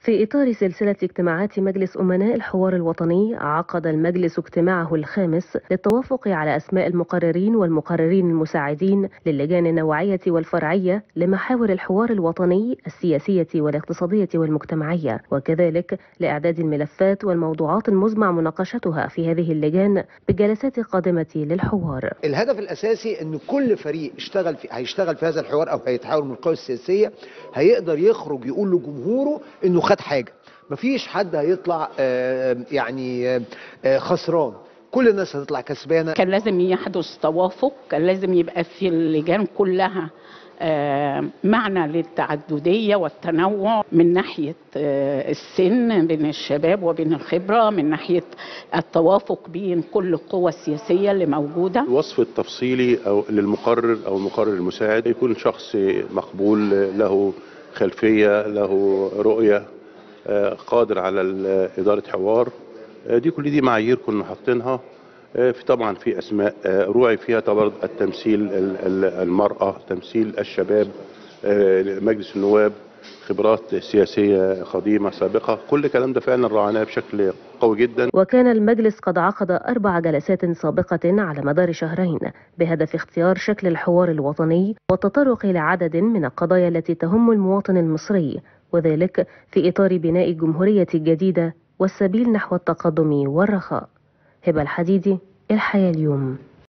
في إطار سلسلة اجتماعات مجلس أمناء الحوار الوطني، عقد المجلس اجتماعه الخامس للتوافق على أسماء المقررين والمقررين المساعدين للجان النوعية والفرعية لمحاور الحوار الوطني السياسية والاقتصادية والمجتمعية، وكذلك لإعداد الملفات والموضوعات المزمع مناقشتها في هذه اللجان بالجلسات القادمة للحوار. الهدف الأساسي أن كل فريق هيشتغل في هذا الحوار أو هيتحاور من القوى السياسية هيقدر يخرج يقول لجمهوره أنه خد حاجة. مفيش حد هيطلع خسران، كل الناس هتطلع كسبانة. كان لازم يحدث توافق، كان لازم يبقى في اللجان كلها معنى للتعددية والتنوع من ناحية السن بين الشباب وبين الخبرة، من ناحية التوافق بين كل القوى السياسية اللي موجودة. الوصف التفصيلي أو للمقرر أو المقرر المساعد يكون شخص مقبول، له خلفية، له رؤية، قادر على إدارة حوار. دي معايير كنا حاطينها. طبعا في اسماء روعي فيها طبعا التمثيل، المرأة، تمثيل الشباب، مجلس النواب، خبرات سياسية قديمة سابقة، كل الكلام ده فعلا راعناه بشكل قوي جدا. وكان المجلس قد عقد 4 جلسات سابقة على مدار شهرين بهدف اختيار شكل الحوار الوطني والتطرق لعدد من القضايا التي تهم المواطن المصري، وذلك في إطار بناء الجمهورية الجديدة والسبيل نحو التقدم والرخاء. هبة الحديدي، الحياة اليوم.